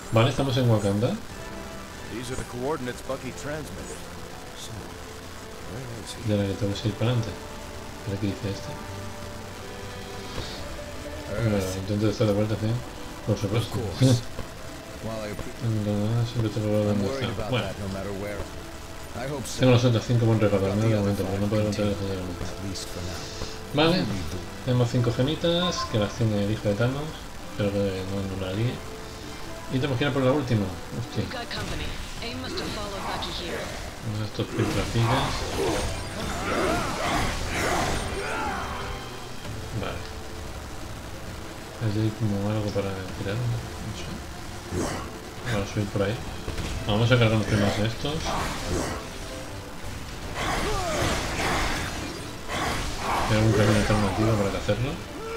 Vale, estamos en Wakanda. These are the coordinates Bucky transmitted. So, where is he? Y ahora que tengo que seguir para adelante. A ver qué dice este. Bueno, intento de estar de vuelta, ¿sí? Por supuesto. Siempre te lo voy a estar. Bueno. Tengo las otras 5 buen regalo, de momento, porque no puedo contar el generalmente. Vale. Tenemos 5 gemitas, que las tiene el hijo de Thanos. Espero que no la líe. Y tenemos que ir a por la última. Hostia. Vamos a estos filtracillas. Vale. Hay como algo para tirar. No sé. Vamos a subir por ahí. Vamos a cargarnos primero de estos. ¿Hay algún camino alternativo para hacerlo?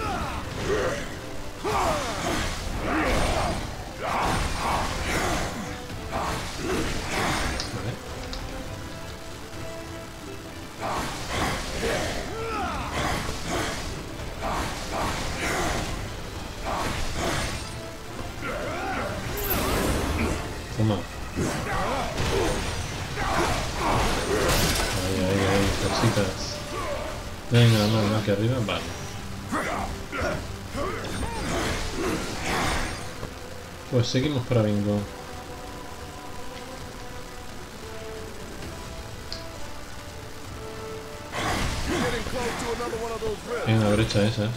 Vale. Toma. Ahí, cositas. Venga, más aquí arriba, vale. Pues seguimos para bingo. Hay una brecha de esas.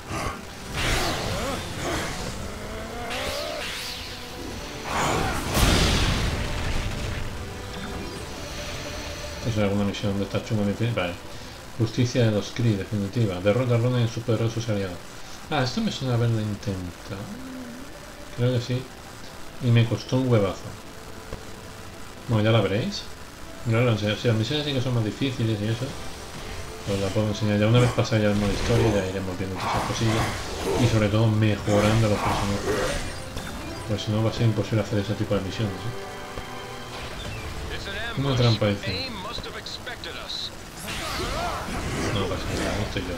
¿Es alguna misión de esta chunga? Vale. Justicia de los Kree, definitiva. Derrota a Ronan y sus poderosos aliados. Ah, esto me suena haberlo intentado. Creo que sí. Y me costó un huevazo. Bueno, ya la veréis. No lo enseño. Si las misiones sí que son más difíciles y eso, pues la puedo enseñar. Ya una vez pasada ya el modo historia, ya iremos viendo todas esas cosillas. Y sobre todo mejorando los personajes. Pues si no va a ser imposible hacer ese tipo de misiones, ¿eh? Una trampa dice. No pasa nada, no estoy yo.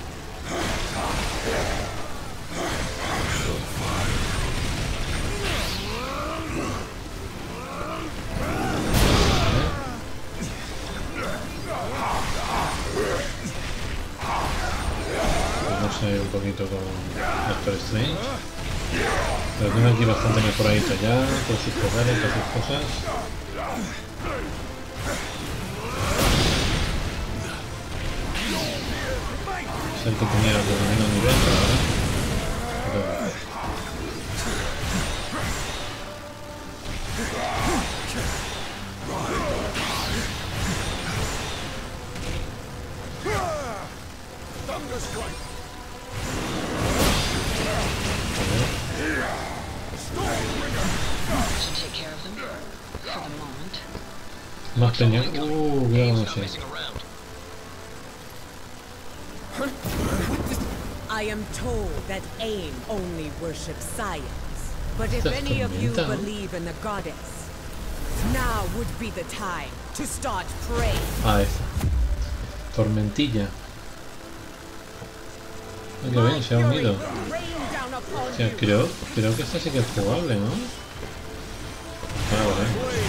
Vamos a ir un poquito con Doctor Strange. Pero tengo aquí bastante mejoradito ya, con sus poderes, con sus cosas. Es el que tenía el menos nivel, pero ahora. Más peña. Cuidado, no sé. I am told that AIM only worships science. But if any of you believe in the goddess, now would be the time to start praying. Ah, esa. Tormentilla. Ay, qué bien, se ha unido. O sea, creo que esta sí que es jugable, ¿no? Ah, vale.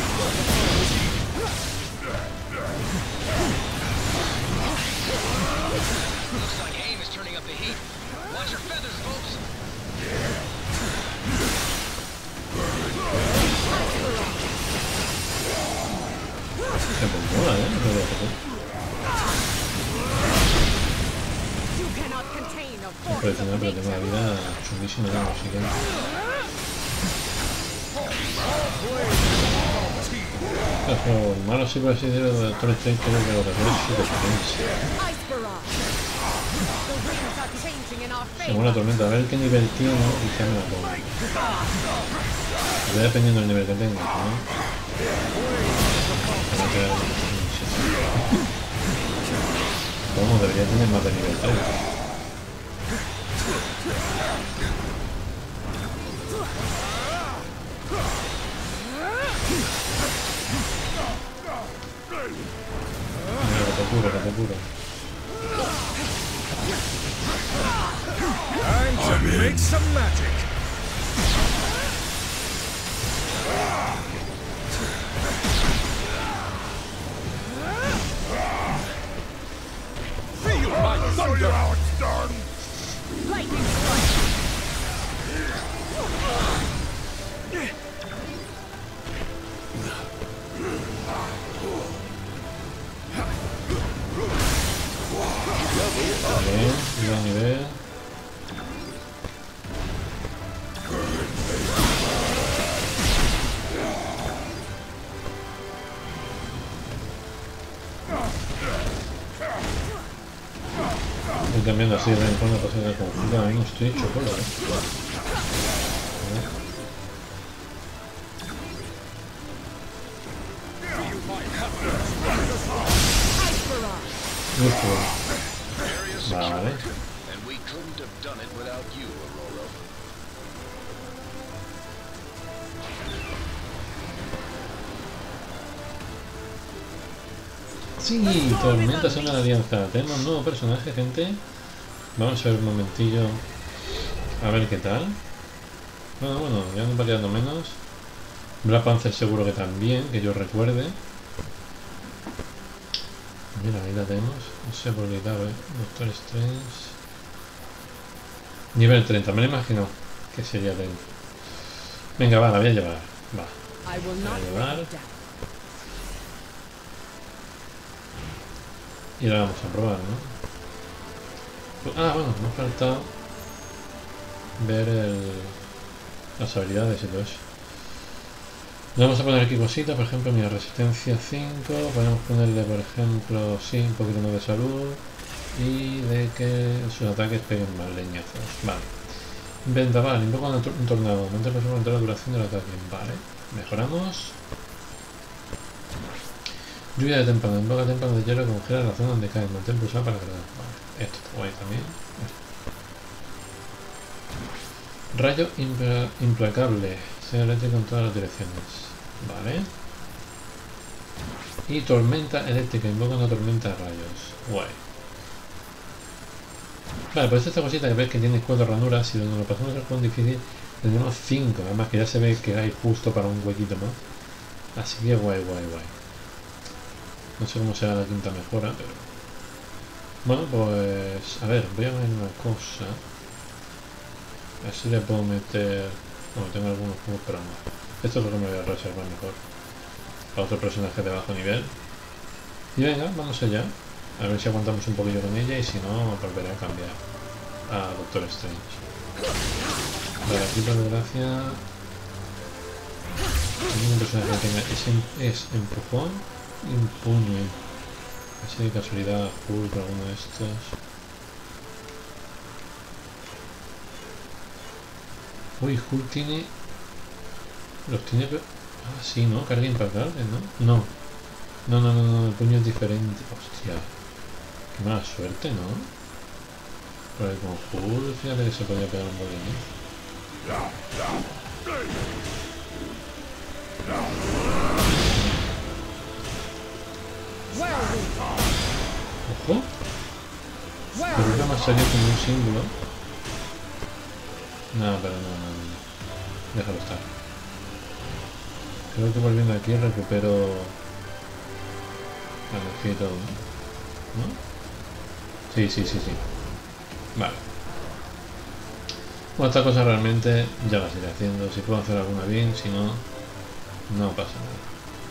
Se mola, impresionante, pero tengo la vida chulísima, ¿no? Así que... el malo sí puede ser de Doctor Strange, creo que lo que es Super Strange. Según la tormenta, a ver qué nivel tiene y ya me la pongo. Va dependiendo del nivel que tenga, ¿no? Vamos, debería tener más de nivel 3. Mira, que te curo. Time to make some magic. Estoy cambiando así de vez en cuando para hacer el conjunto. Ahora mismo estoy hecho polvo, Vale. Sí, Tormenta es una alianza. Tenemos un nuevo personaje, gente. Vamos a ver un momentillo. A ver qué tal. Bueno, ya nos va quedando menos. Black Panther seguro que también, que yo recuerde. Mira, ahí la tenemos. No sé por qué claro, Doctor Strange. Nivel 30, me lo imagino que sería 30. Venga, va, la voy a llevar. Va. La voy a llevar. Y la vamos a probar, ¿no? Ah, bueno, me ha faltado ver las habilidades y todo eso. Le vamos a poner aquí cositas, por ejemplo, mira, resistencia 5, podemos ponerle, por ejemplo, sí, un poquito más de salud y de que sus ataques peguen más leñazos. Vale. Vendaval, invoca un tornado, aumenta la duración del ataque. Vale, mejoramos. Lluvia de témpano, invoca témpano de hielo, congela la zona donde cae, mantén pulsado para cargar. Vale, esto está guay también. Rayo implacable, sea eléctrico en todas las direcciones. Vale. Y tormenta eléctrica, invoca una tormenta de rayos. Guay. Vale, pues esta cosita que ves que tiene 4 ranuras, si nos lo pasamos al juego difícil, tendremos 5, además que ya se ve que hay justo para un huequito más. Así que guay. No sé cómo será la quinta mejora, pero... Bueno, pues... A ver, voy a ver una cosa. A ver si le puedo meter... Bueno, tengo algunos juegos, pero no. Esto es lo que me voy a reservar mejor. Para otro personaje de bajo nivel. Y venga, vamos allá. A ver si aguantamos un poquillo con ella y si no, volveré a cambiar a Doctor Strange. Vale, aquí por desgracia... Hay un personaje que tenga es empujón y un puño. Así de casualidad, Hulk, alguno de estos. Uy, Hulk tiene... Los tiene... Ah, sí, ¿no? Carga implacable, ¿no? No, el puño es diferente. Hostia. Qué mala suerte, ¿no? Pero con Hulk, fíjate que se podía pegar un bolín. Ojo. Pero nunca me ha salido como un símbolo. No, pero no. Déjalo estar. Creo que volviendo aquí recupero la energía y todo, ¿no? Sí. Vale. Bueno, esta cosa realmente ya las iré haciendo. Si puedo hacer alguna bien, si no, no pasa nada.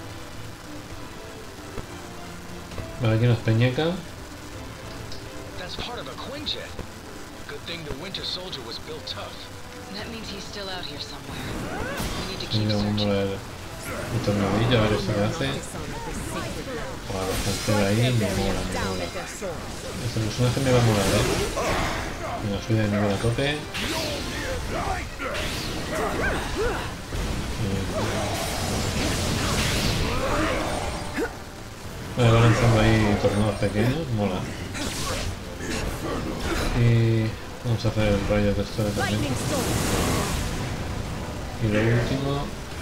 Vale, aquí nos peñeca. That's part of a Quinjet. Good thing the Winter Soldier was built tough. That means he's still out here somewhere. We need to keep Vamos a ver el tornadillo, a ver esto que hace. Para los cancela ahí, me mola. Este personaje me va a molar, Venga, soy de nivel a tope. Vale, va lanzando ahí tornados pequeños, mola. Y vamos a hacer el rayo de esto de tormenta. Y lo último...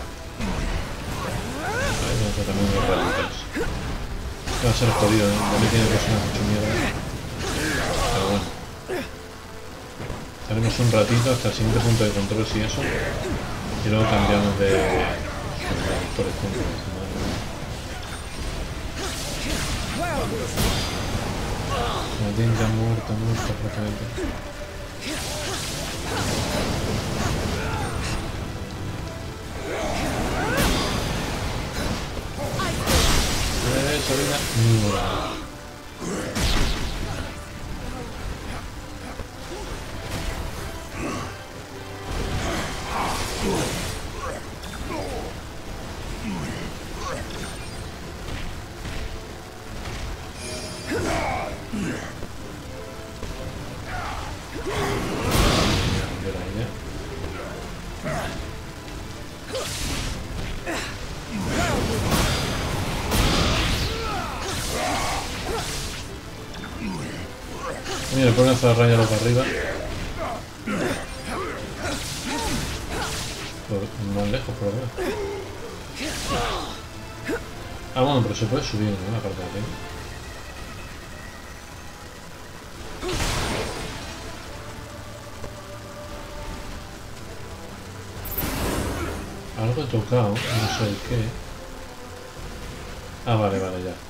Ahí vamos a también los rayitos. Va a ser jodido, ya me tiene personas mucho mierda. Pero bueno. Estaremos un ratito hasta el siguiente punto de control y eso. Y luego cambiamos de... por ejemplo. Nadine ya muerta prácticamente. Sabina, mira. Mira, le ponen esa raya para arriba. Más lejos, por lo menos. Ah, bueno, pero se puede subir, ¿no? La parte de arriba. Algo he tocado, no sé el qué. Ah, vale, vale, ya.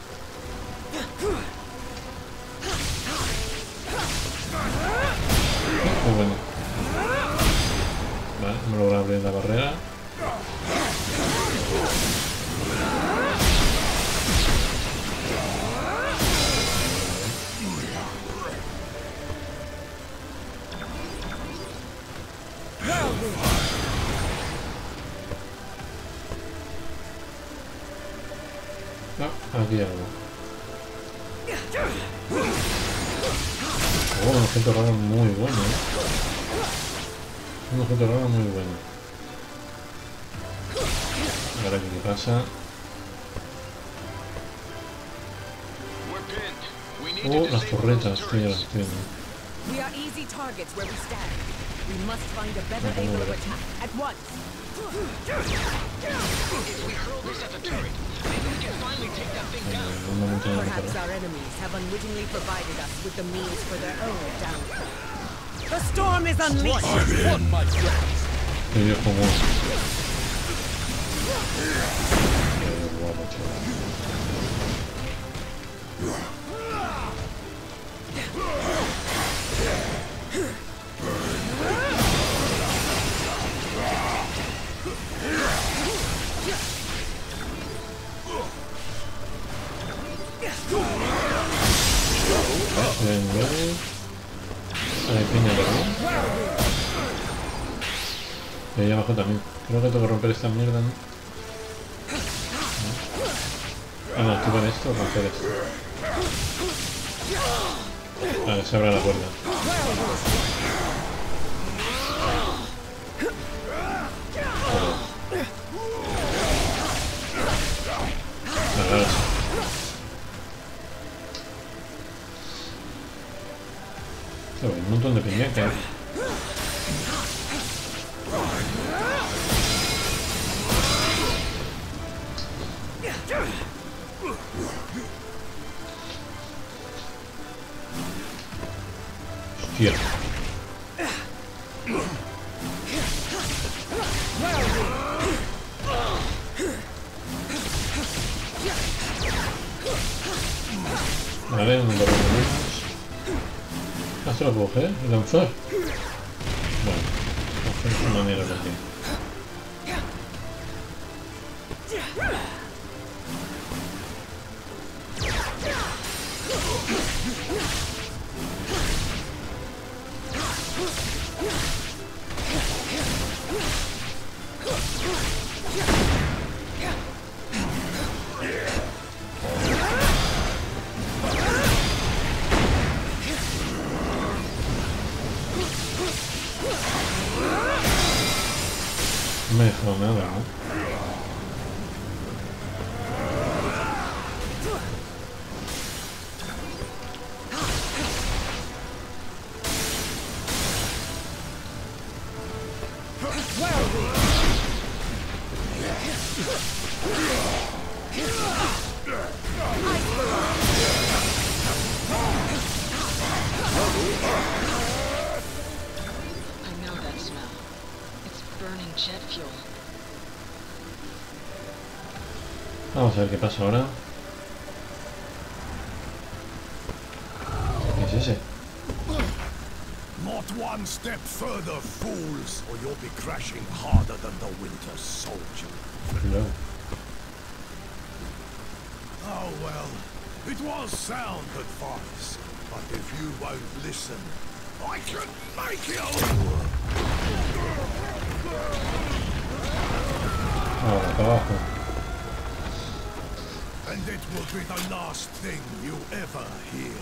Muy bueno. Vale, me logra abrir la barrera. Aquí hay algo. Oh, un objeto raro muy bueno, Un objeto raro muy bueno. Ahora aquí qué pasa. Las torretas, tío, las estoy viendo. We are easy targets where we stand. We must find a better angle of attack at once. If we hurl this at the turret, maybe we can finally take that thing down. Perhaps our enemies have unwittingly provided us with the means for their own downfall. The storm is unleashed! Medio como... guapo, chaval. Hay piña, ¿verdad? Y ahí abajo también. Creo que tengo que romper esta mierda, ¿no? Ah, no, activar esto o romper esto. Vale, se abre la puerta. Vale, ahora sí. Hay un montón de piñacas. Hostia. Vale, un montón de menos. ¿Esto lo puedo coger? ¿El lanzar? Bueno, de esta manera lo tiene. No me he dejado nada, ¿no? I know that smell. It's burning jet fuel. Vamos a ver qué pasa ahora. ¿Qué es ese? Not one step further, fools, or you'll be crashing harder than the Winter Soldier. No. Oh well, it was sound advice, but if you won't listen, I can make it over. Ahora, para abajo. And it will be the last thing you ever hear.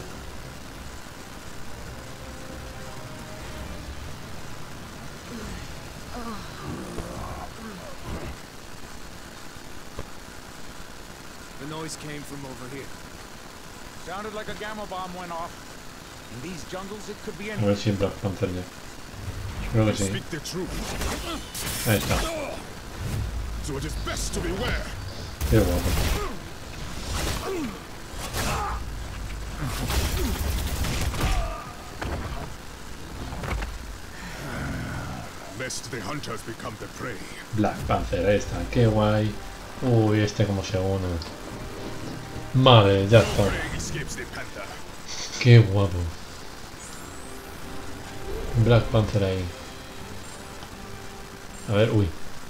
The noise came from over here. Sounded like a gamma bomb went off. In these jungles, it could be A anything. ver si Black Panther ya. Creo que sí. Speak the truth. Ahí está. So it is best to beware. Qué guapo. Lest the hunters become the prey. Black Panther, ahí está. Qué guay. Uy, este como se une. Vale, ya está. Prey escapes the panther. Qué guapo. Black Panther ahí. A ver, uy.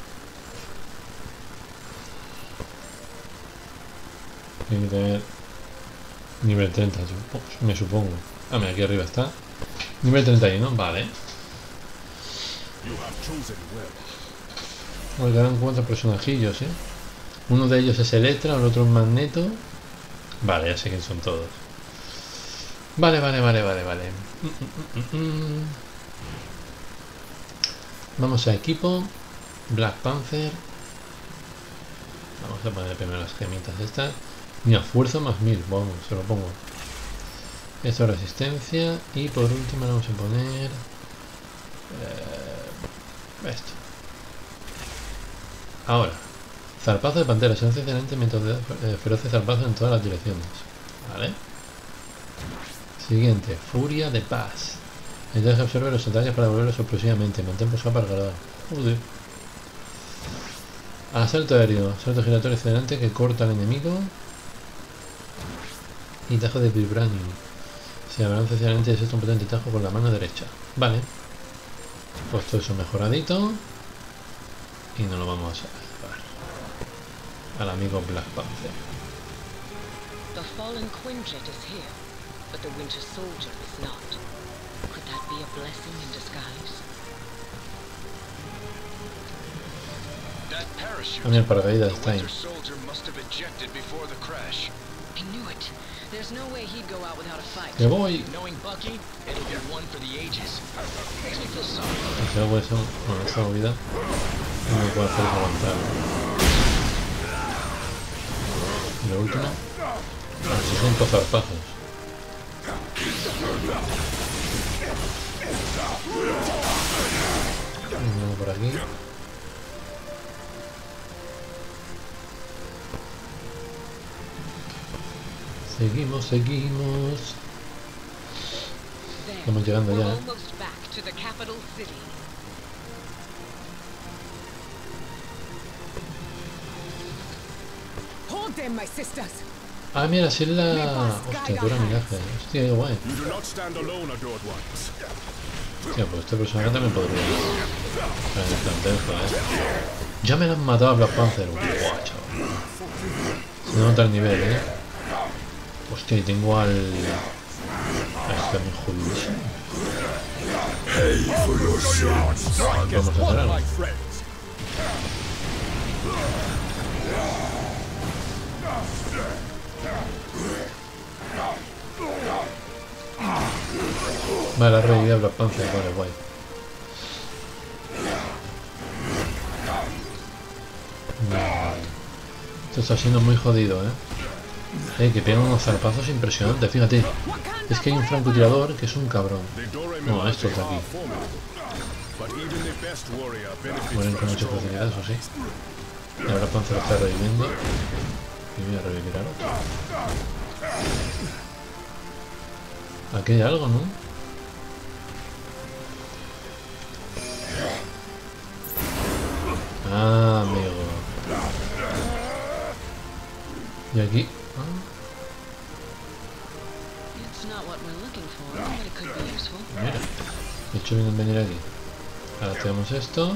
Hay que tener nivel 30, me supongo. Ah, mira, aquí arriba está. Nivel 31, vale. You have chosen well. Bueno, quedan 4 personajillos, ¿eh? Uno de ellos es Electra, el otro es Magneto. Vale, ya sé quién son todos. Vale. Vamos a equipo. Black Panther. Vamos a poner primero las gemitas estas. Mira, fuerza más 1000. Vamos, se lo pongo. Esto es resistencia. Y por último le vamos a poner... esto. Ahora. Zarpazo de pantera. Se hace excelente mientras feroces zarpazos en todas las direcciones. Vale. Siguiente. Furia de paz. Entonces absorbe los ataques para devolverlos sorpresivamente. Mantén posado para cargar. Joder. Asalto aéreo. Salto giratorio excelente que corta al enemigo. Y tajo de vibranium. Se abalanza excelente y es un potente tajo con la mano derecha. Vale. Pues todo eso mejoradito. Y nos lo vamos a llevar al amigo Black Panther. The fallen Quinjet is here, but the Winter Soldier is not. Could that be a blessing in disguise? That parachute. A mí el paracaídas The está ahí. Winter Soldier must have ejected before the crash. I knew it. There's no way he'd go out without a fight. ¡Que voy! Knowing Bucky, it'll be one for the ages. Makes me feel sorry. Si hago eso, bueno, esta movida no me puede hacer aguantar. Y lo último, así son zarpazos. Uno por aquí. Seguimos. Estamos llegando ya, ¿eh? Almost back to the capital city. Hold them, my sisters. Ah, mira, si es la... Hostia, pura miraje. Hostia, qué guay. You do not stand alone, adored ones. Hostia, pues este personaje también podría estar en el plantel, joder. Ya me lo han matado a Black Panther. Guau, chaval. Se nota el nivel, ¿eh? Hostia, y tengo al... Este muy jodidísimo. Vamos a hacer algo. Vale, la reviví a Black Panther, vale, guay. Vale. Esto está siendo muy jodido, que pega unos zarpazos impresionantes, fíjate. Es que hay un francotirador que es un cabrón. No, esto está aquí. Mueren con mucha facilidad, eso sí. Y ahora Panther está reviviendo. Y voy a revivir al otro. Aquí hay algo, ¿no? Ah, amigo. Y aquí... Mira, de hecho vienen a venir aquí. Ahora tenemos esto.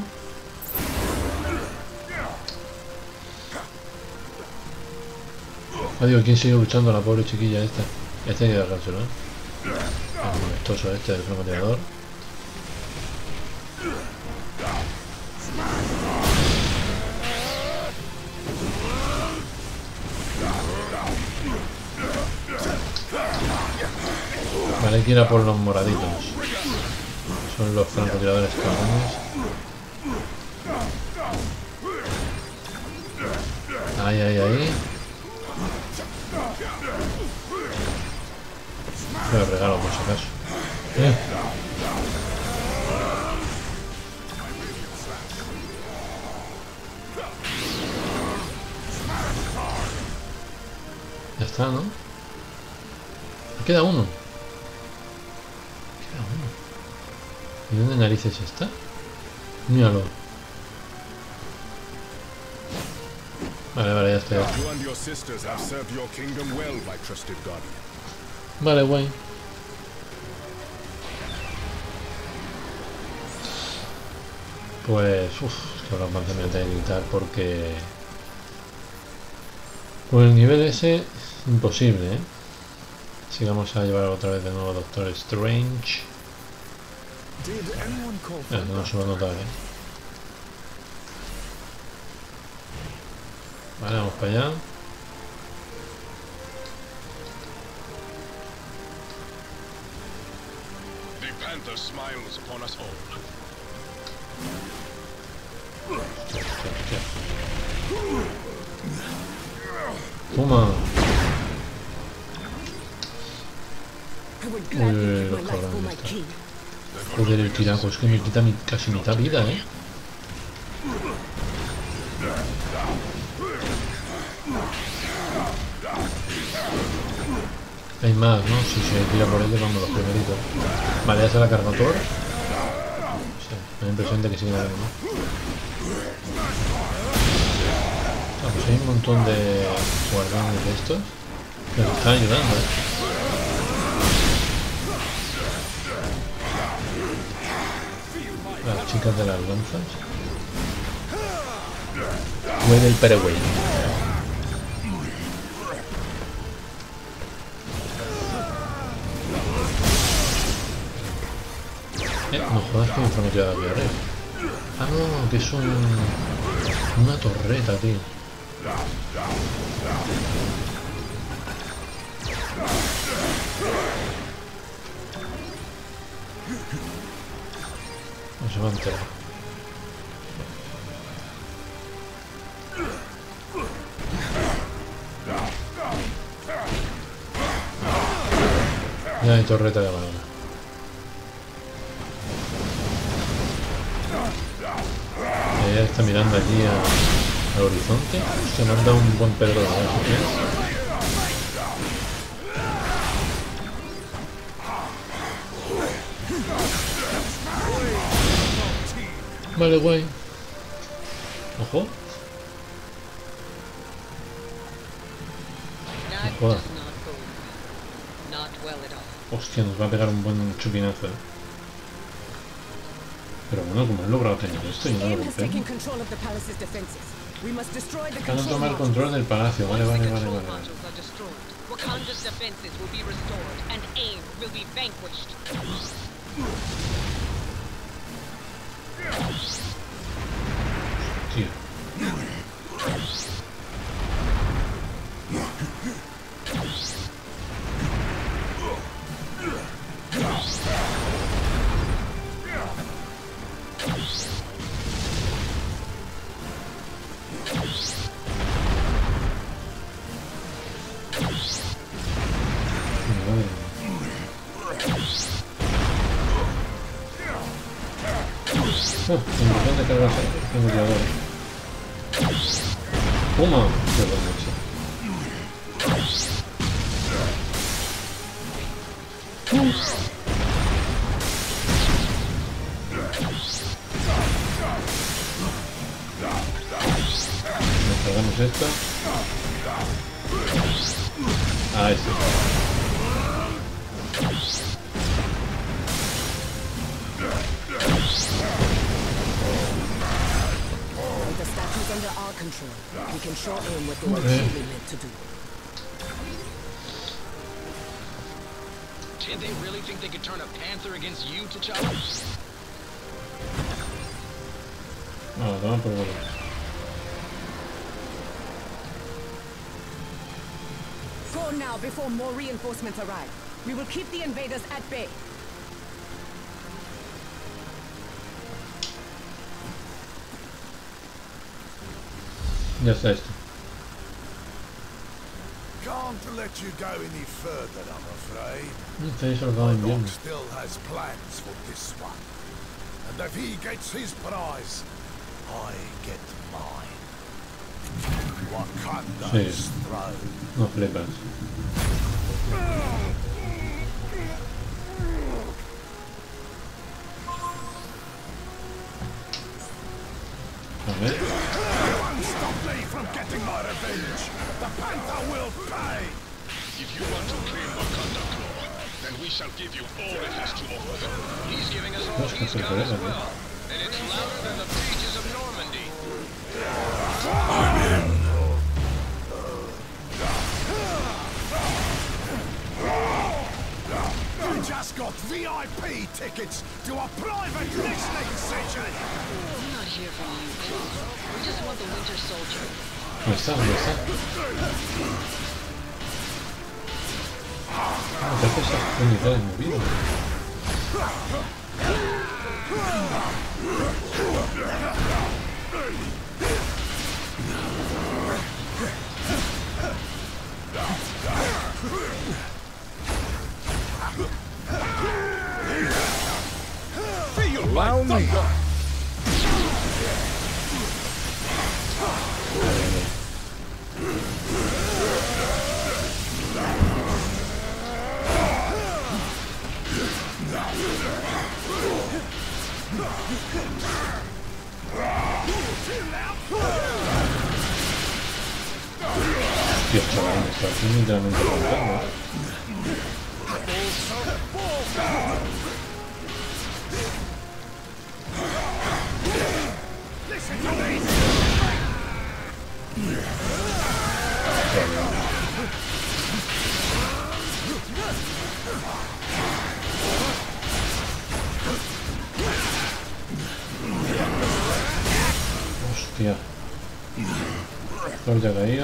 Ah, digo, ¿quién sigue luchando? La pobre chiquilla esta. Este hay que agarrárselo, ¿eh? El molestoso este del francotirador. Vale, hay que ir a por los moraditos. Son los francotiradores cabrones. Ahí. Lo regalo por si acaso. Ya está, ¿no? Queda uno. Queda uno. ¿Y dónde narices está? Míralo. Vale, vale, ya está. Vale, guay. Pues, uff, es que los avance me voy a evitar porque... Con el nivel ese, imposible, ¿eh? Así que vamos a llevar otra vez de nuevo a Doctor Strange. No se va a notar, ¿eh? Vale, vamos para allá. The Panther smiles upon us all. Toma. Joder, el tiraco, es que me quita casi mitad vida, ¿eh? Hay más, ¿no? Si se tira por ellos, vamos, los primeritos. Vale, ya se la cargó Thor. Sí, me da la impresión de que sigue habiendo, ¿no? Ah, pues hay un montón de guardianes de estos que nos están ayudando, ¿eh? Las chicas de las lanzas. Muere el Paraguay. No jodas que me está metida aquí arriba. Ah, no, que es una torreta, tío. No se va a enterar. Ya hay torreta de banana. Ella está mirando allí al horizonte. Se manda un buen Pedro de Vale, guay. Ojo. Joder. Hostia, nos va a pegar un buen chupinazo, ¿eh? Pero bueno, como he logrado tener esto y no lo rompemos. Van a tomar control del palacio, vale. Tío. Importante cargar el motivador. Toma. Qué bueno, sí. Cargamos esta. Ah, este. Under our control, we can show them what they were truly meant to do. Did they really think they could turn a panther against you, T'Challa? No, toma por favor. Go now before more reinforcements arrive. We will keep the invaders at bay. Ya está esto. God want to let you go any further, I'm afraid. Estáis ahorcado en Doc invierno. still has plans for this one. And if he gets his prize, I get mine. Wakanda's throne. No flipas. A ver. You won't stop me from getting my revenge. The Panther will pay. If you want to claim Wakanda Claw, then we shall give you all it has to offer. He's giving us all he's got as well. And it's louder than the breaches of Normandy. You just got VIP tickets to a private listening session. We're not here for you, Claw. We just want the Winter Soldier. ¿Dónde está? ¿Dónde está? Ah, parece esas unidades movidas. Allow me. Dios, chaval, me está aquí literalmente roncando. Hostia. Thor ya caído.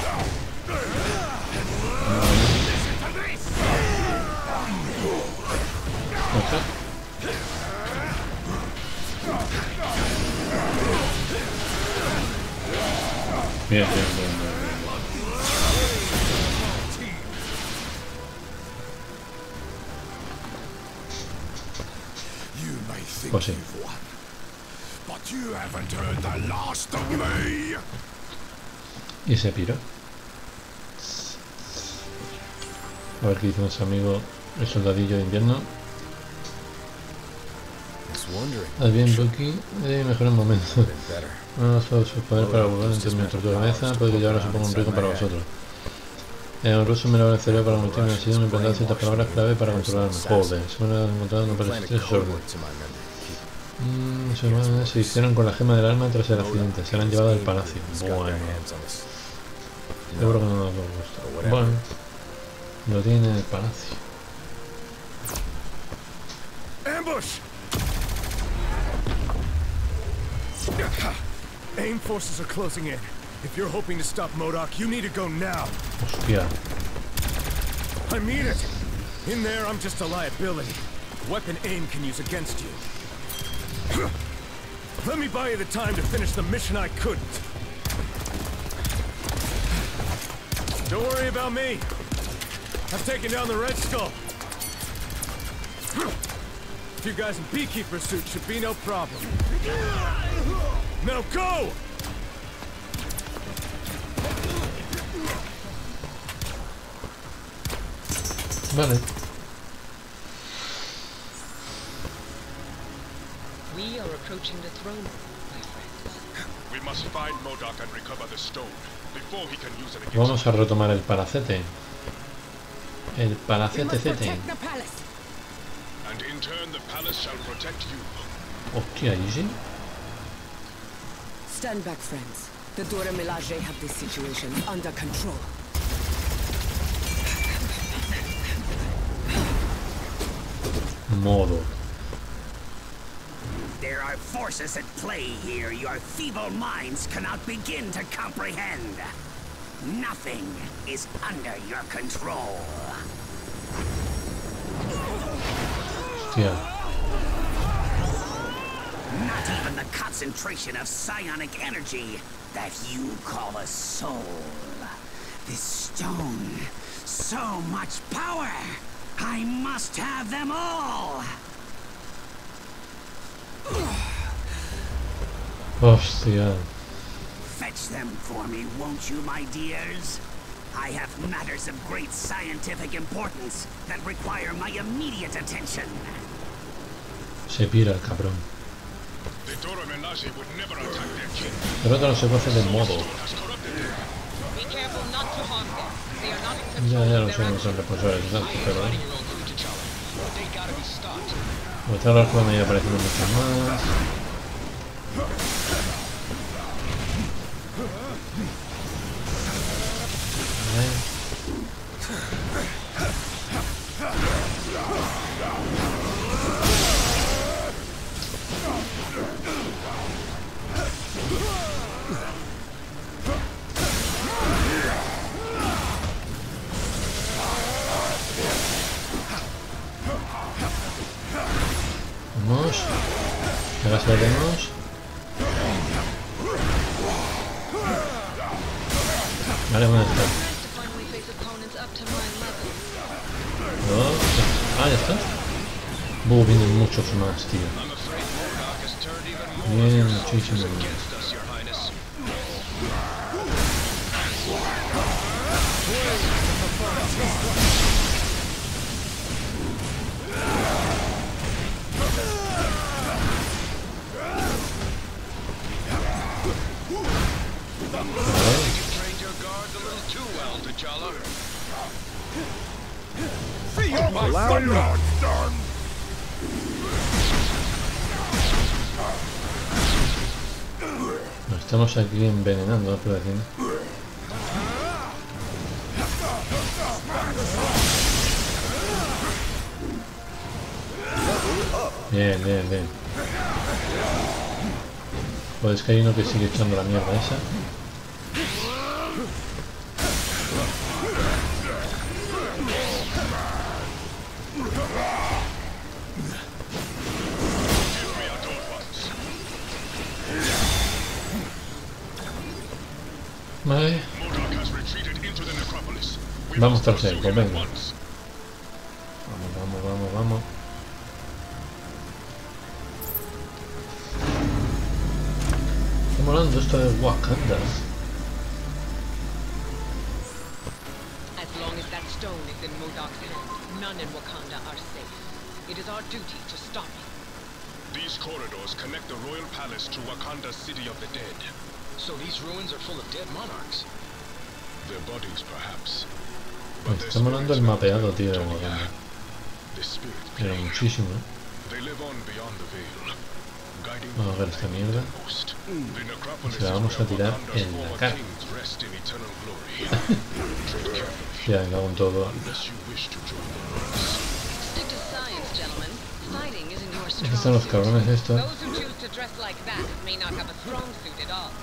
¿Dónde está? Bien, bien, bien, bien. You may think Pues sí. you've won, but you haven't heard the last of me. ¿Y ese piro? A ver qué dice nuestro amigo el soldadillo de invierno. Haz bien, Bucky. Mejor en momento. No solo sus poderes para volver en 3 minutos de cabeza, puede que yo ahora suponga un riesgo para vosotros. Un ruso me lava el cerebro para multiplicar el sido, me implantar ciertas palabras clave para controlarme. Joder, se me han encontrado no parece ser sordo. Se hicieron con la gema del alma tras el accidente, se la han llevado al palacio. Bueno. Seguro que no nos gusta. Bueno, lo tiene en el palacio. Ambush! AIM forces are closing in. If you're hoping to stop MODOK, you need to go now. Hostia. I mean it. In there, I'm just a liability. Weapon AIM can use against you. Let me buy you the time to finish the mission I couldn't. Don't worry about me. I've taken down the Red Skull. You guys in beekeeper suits should be no problem. Now go! Vale. We are approaching the throne room, my friends. We must find MODOK and recover the stone before he can use it against Vamos a retomar el palacete. El palacete-cete. And in turn the palace shall protect you. Hostia, ¿y sí? Stand back, friends. The Dora Milaje have this situation under control. Modo. There are forces at play here your feeble minds cannot begin to comprehend. Nothing is under your control. Hostia. Not even the concentration of psionic energy that you call a soul. This stone. So much power. I must have them all. Hostia. Fetch them for me, won't you, my dears? I have matters of great scientific importance that require my immediate attention. Se pira el cabrón. The Dora Milaje would never attack their king. Derrota a los secuaces del modo. Has corrupted them. Be careful not to harm them. They are not in Ya, control ya of lo sé, their no son actions. responsables de tanto, pero... Fighting your own crew, T'Challa. But they gotta be stopped. Botar las van a ir apareciendo muchas más. Vamos. Ahora se lo tenemos. Vale, ¿dónde está? No. Ah, ya está. Vienen muchos más, tío. I'm afraid Mordok has turned even more Bien, of their soldiers muchísimo. against us, Your Highness. You trained your guards a little too well, T'Challa. Feel my thunder! Nos estamos aquí envenenando, ¿no? Por decir. Bien, bien, bien. Joder, es que hay uno que sigue echando la mierda esa. Vale. Mordok has retreated into the necropolis. We Vamos must tras pursue él, him at venga. once. Vamos, vamos, vamos, vamos. Está molando esto de Wakanda. As long as that stone is in Modok's hand, none in Wakanda are safe. It is our duty to stop it. These corridors connect the royal palace to Wakanda's city of the dead. So these ruins are full of dead monarchs. Their bodies, perhaps. Me But their está molando el spirits mapeado, never tío, de return. Wakanda. Their spirits Pero play. muchísimo, ¿eh? They live on beyond the veil, guiding Vamos a ver esta mierda. the most. The necropolis Se la is vamos a where tirar Wakanda's en la former cara. kings rest in eternal glory. Tread carefully, Ya, venga, con todo. unless you wish to join the ranks. Stick to science, gentlemen. Fighting isn't your Aquí strong están los suit. cabrones estos. Those who choose to dress like that may not have a strong suit at all.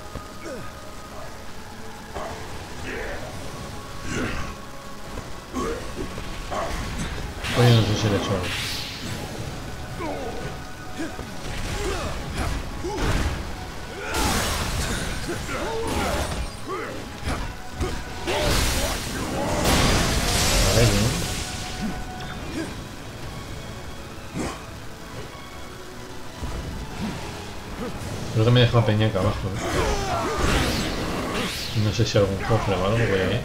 Oye, no sé si le he hecho algo. Vale, bien. Creo que me deja peñaca abajo, ¿eh? No sé si algún cofre o algo, voy a ir.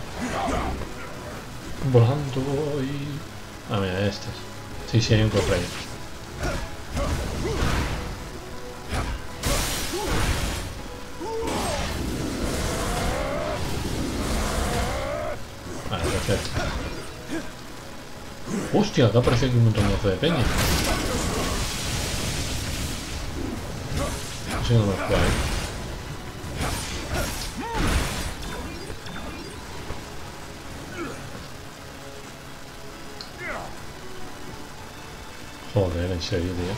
Volando y... Ah, mira, estas. Sí, sí, hay un cofre ahí. Vale, perfecto. Hostia, acá parece que hay un montonazo de peña. No sé cómo jugar ahí. Joder, en serio, tío.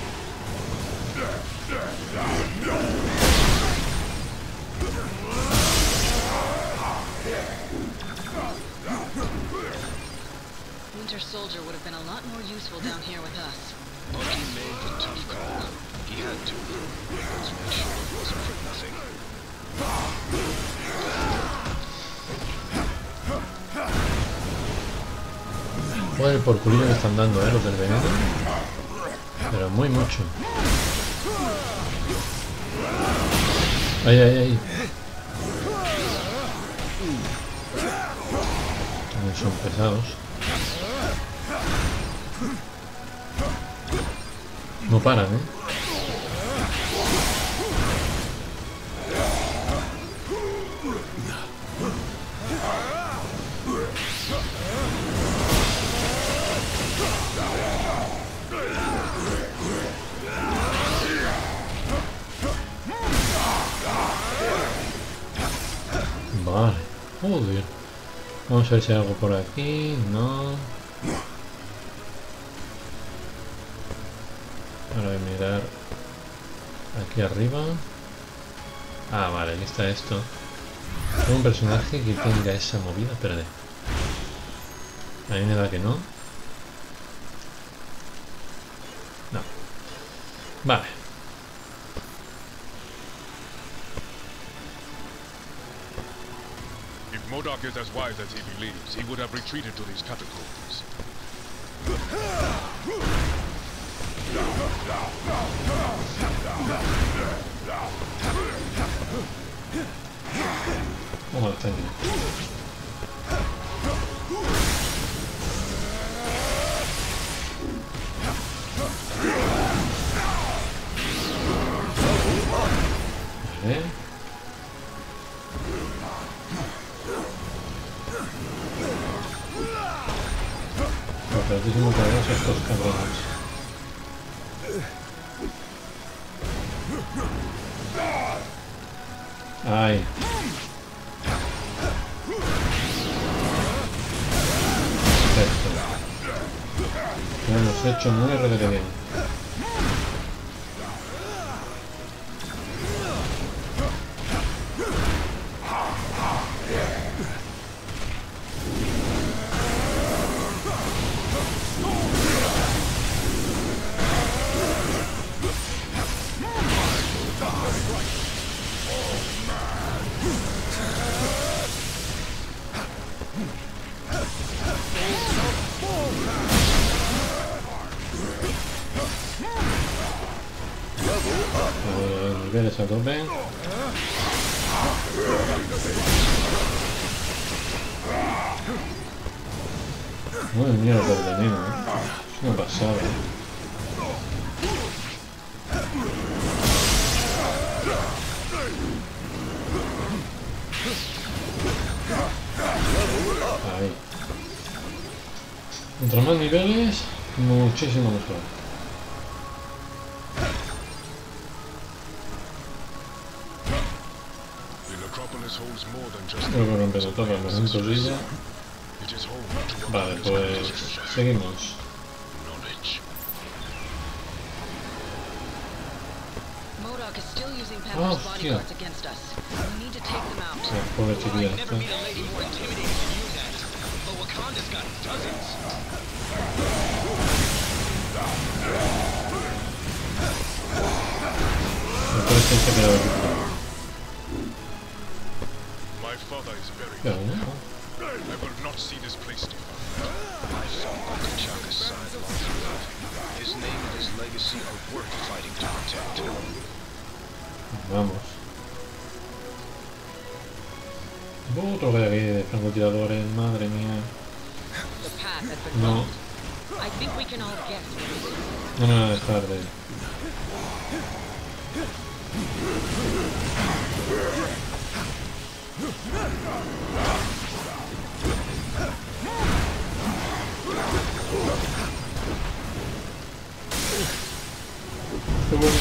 Winter Soldier would have been a lot more useful down here with us. Bucky made the tough call. He had to. Let's make sure it wasn't for nothing. Joder, por culillo me están dando, los del veneno. Pero muy mucho. Ay, ay, ay. También son pesados. No paran, ¿eh? Vale, joder. Vamos a ver si hay algo por aquí. No. Ahora voy a mirar aquí arriba. Ah, vale, aquí está esto. Tengo un personaje que tenga esa movida, espérate. A mí me da que no. No. Vale. If MODOK is as wise as he believes, he would have retreated to these catacombs. Vamos a aquí. Vale. Importantísimo que veamos a estos cabrones. Ay. Perfecto. Lo hemos hecho muy bien. Niveles a tope. Madre mía, lo del veneno, es una pasada. Ahí. Contra más niveles, muchísimo mejor. Creo que rompe todo, me siento silla. Vale, pues seguimos. Ah, hostia. Pobre chiquilla esta. Me parece que se queda aquí. Pero no. I will not see this place defiled. His name and his legacy are worth fighting to protect. Vamos. Otro que hay aquí de francotiradores, madre mía. No. No me van a dejar de... Qué bueno.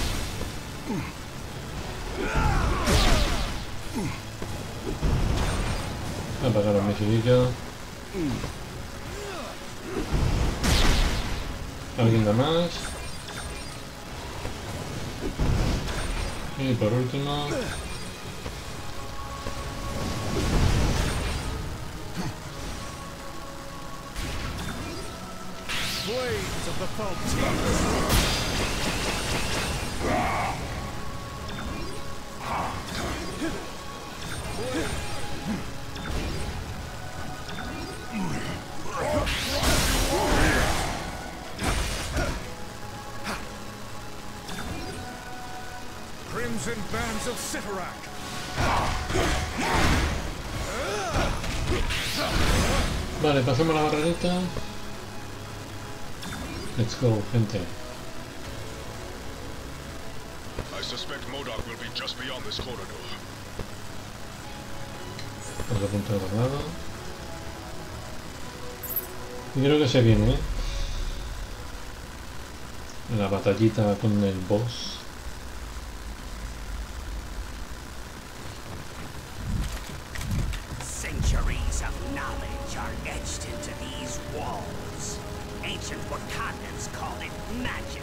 Apagar los misilillos. Alguien da más. Y por último... Blades of the Faltine. Sons of Sitarak. Vale, pasamos la barrerita. Let's go, gente. I suspect MODOK will be just beyond this corridor. Otro punto de guardado. Y creo que se viene, ¿eh? La batallita con el boss. Centuries of knowledge are etched into these walls. Ancient Wakandans call it magic.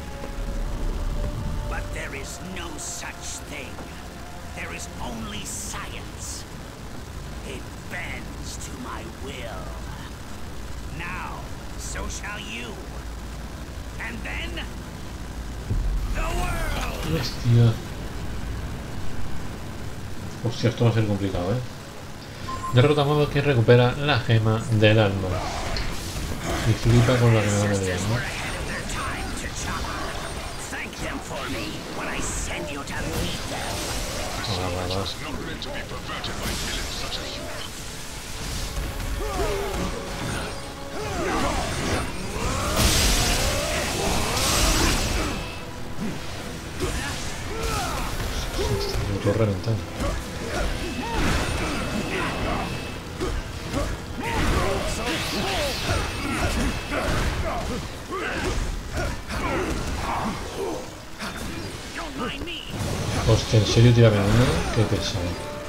But there is no such thing. There is only science. It bends to my will. Now, so shall you. And then, the world! Hostia. Hostia, esto va a ser complicado, ¿eh? Derrota a MODOK que recupera la gema del alma. Y flipa con la gema del alma. Me estoy reventando. Hostia, ¿en serio tira veneno? Qué pesado.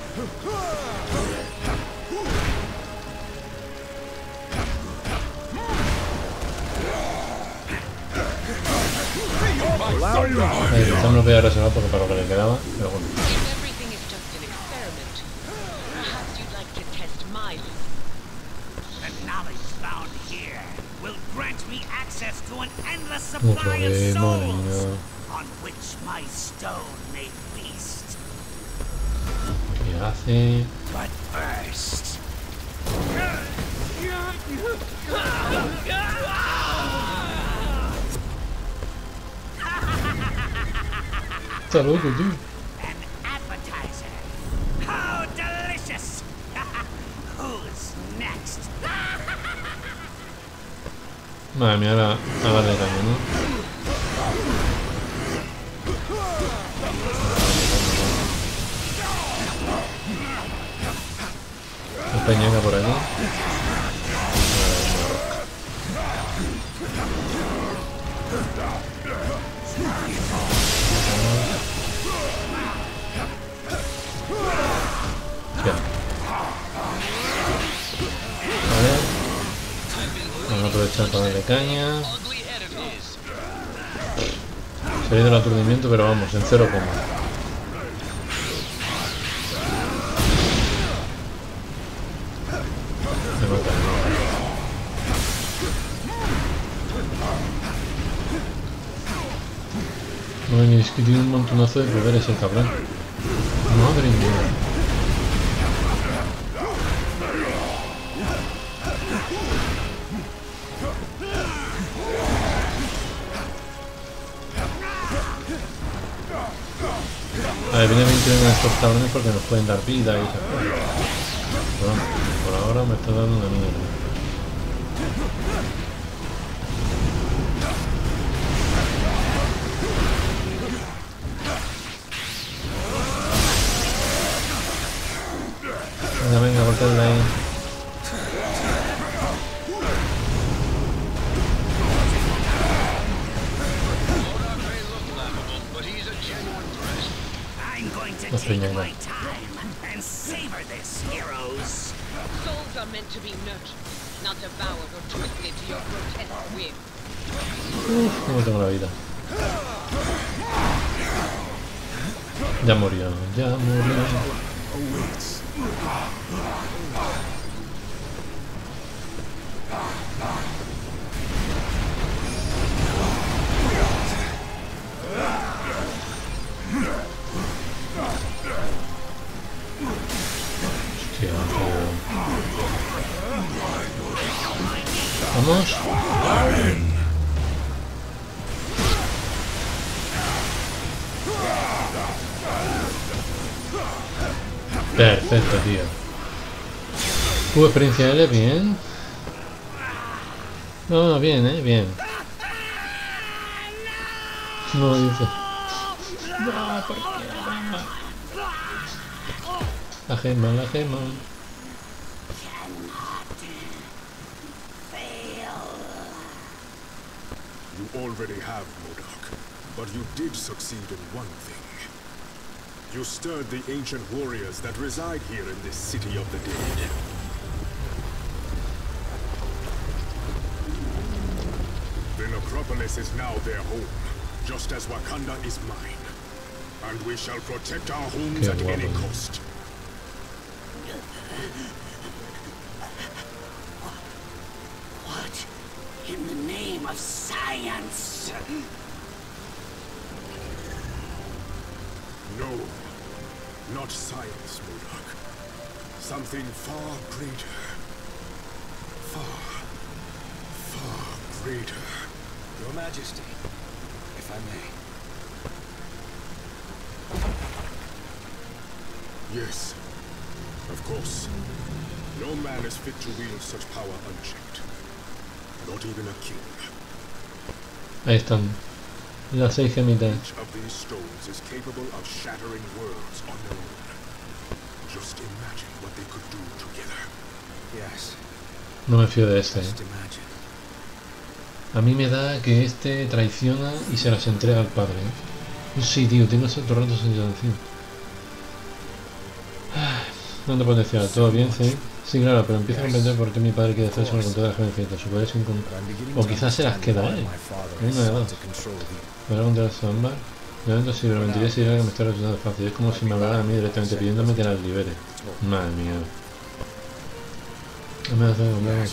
Quizá no lo podía reservar porque para lo que le quedaba, pero bueno. No problema, niña. ¿Qué hace? Está loco, tío. Madre mía, ahora de daño, ¿no? El peñaca por aquí. Vamos a aprovechar para darle caña. Se ha ido el aturdimiento, pero vamos, en 0 coma. Bueno, es que tiene un montonazo de poderes el cabrón. Madre mía. A ver, viene bien que vengan estos cabrones porque nos pueden dar vida y esas cosas. Pero vamos, por ahora me está dando una mierda. Venga, venga, cortadla ahí. No estoy ñanga. No tengo la vida. Ya murió, ya murió. Hostia, vamos. Perfecto, tío. Experiencia L, bien. No, bien, bien. No, dice. No, ¿por qué? La gema, la gema. You already have, MODOK, but you did succeed in one thing. You stirred the ancient warriors that reside here in this city of the dead. The necropolis is now their home, just as Wakanda is mine. And we shall protect our homes at any cost. What in the name of science? No, not science, MODOK. Something far greater. Far greater. Your Majesty, if I may. Yes, of course. No man is fit to wield such power unchecked. Not even a king. Ahí están. Las 6 gemitas. Each of these stones is capable of shattering worlds on their own. Just imagine what they could do together. Yes. No me fío de este. Just imagine. A mí me da que este traiciona y se las entrega al padre. Sí, tío, tengo ese otro rato sin encima. No te puedo decir, todo bien, sí. Sí, claro, pero empiezo a comprender por qué mi padre quiere hacer eso con toda la gente. Su poder es incontrolable. O quizás se las queda él. Uno de dos. Me voy a contar a Ámbar. Realmente sí, pero mentiría si diría que me está resultando fácil. Es como si me hablara a mí directamente pidiéndome que las libere. Madre mía. No me hace hablar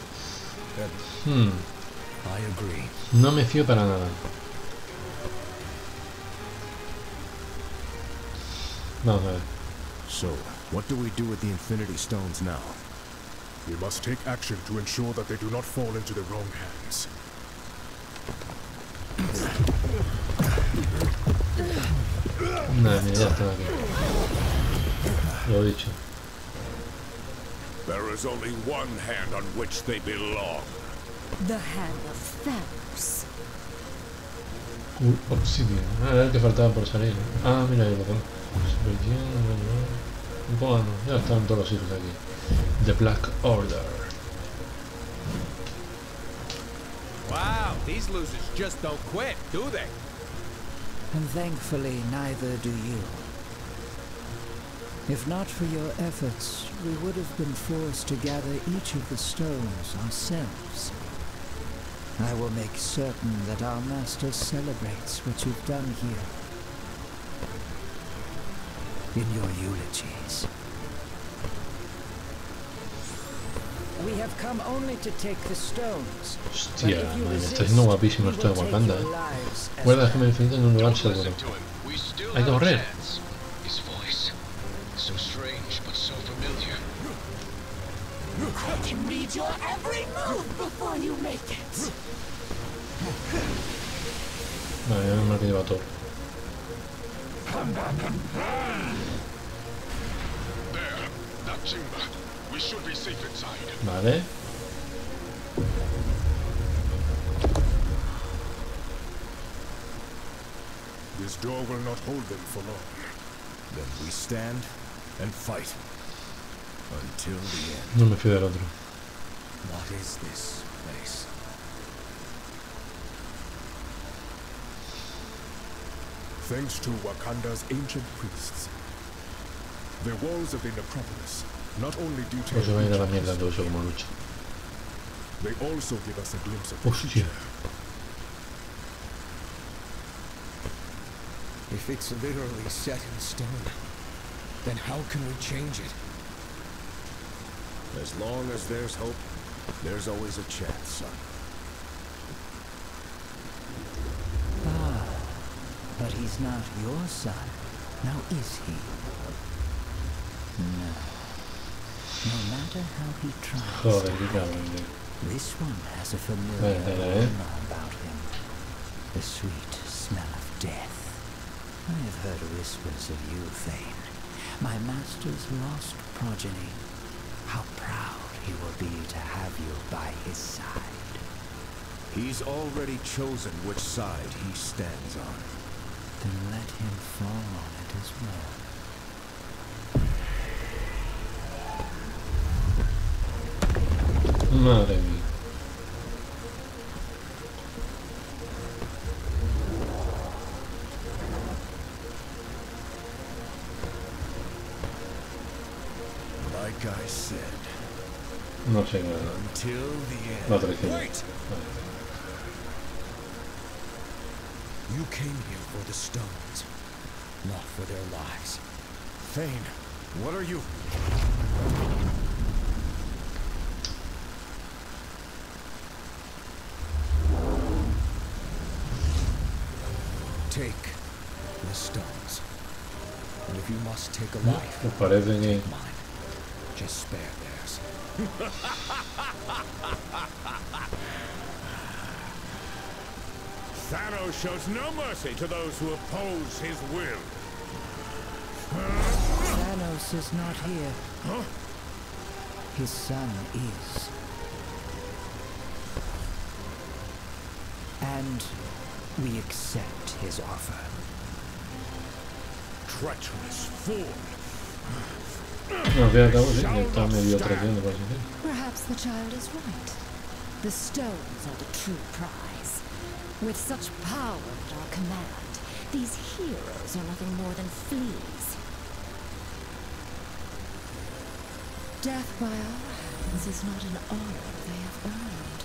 de... No me fío para nada. Vamos a ver. So, what do we do with the Infinity Stones now? We must take action to ensure that they do not fall into the wrong hands. Madre mía, ya está aquí. Lo he dicho. There is only one hand on which they belong. The hand of Thanos. Obsidian. Ah, era el que faltaba por salir. Ah, mira, ahí lo tengo. Bueno, ya están todos los hijos aquí. The Black Order. Wow, these losers just don't quit, do they? And thankfully, neither do you. If not for your efforts, we would have been forced to gather each of the stones ourselves. I will make certain that our master celebrates what you've done here. In your eulogies. We have come only to take the stones. Hostia, me está haciendo guapísimo esto de Wakanda, Guarda la gema infinita en un lugar seguro. Hay que correr. His voice. So strange, but so familiar. I can read your every move before you make it. Vale, ya me he llevado todo. There, that chamber. We should be safe inside. Vale. This door will not hold them for long. Then we stand and fight. Until the end. No me fío del otro. What is this place? Thanks to Wakanda's ancient priests, the walls of the necropolis not only detail Pues se va a ir a la each mierda other's todo eso como lucha. they also give us a glimpse of the Hostia. future. If it's literally set in stone, then how can we change it? As long as there's hope, there's always a chance, son. Ah, but he's not your son, now is he? No. No matter how he tries, Joder, qué cabrón, tío. this one has a familiar Vale. aroma about him. The sweet smell of death. I have heard whispers of you, Thane, my master's lost progeny. How proud he will be to have you by his side. He's already chosen which side he stands on. Then let him fall on it as well. Madre mía. Like I said. No sé nada. Until the end. No traicioné. Wait! You came here for the stones, not for their lives. Thane, what are you? Take the stones. And if you must take a life, Me parece que take mine. Just spare theirs. Thanos shows no mercy to those who oppose his will. Thanos is not here. Huh? His son is. And we accept his offer. Treacherous fool. al fin y al cabo sí, está medio traicionando, por así decirlo. Perhaps the child is right. The stones are the true prize. With such power at our command, these heroes are nothing more than fleas. Death by our hands is not an honor they have earned.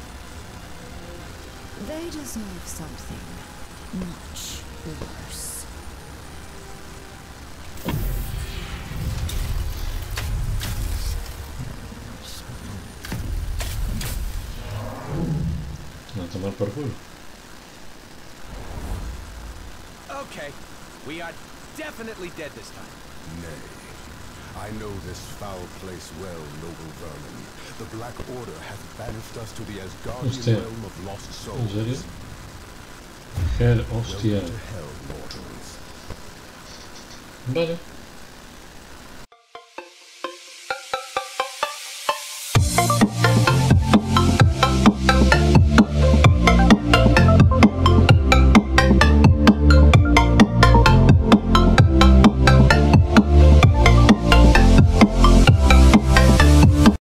They deserve something much worse. A tomar por culo. Okay, we are definitely dead this time. Nay. I know this foul place well, noble vermin. The Black Order hath banished us to the Asgardian realm of lost souls. ¿En serio? Hell, hostia. Welcome to hell, mortals. Vale.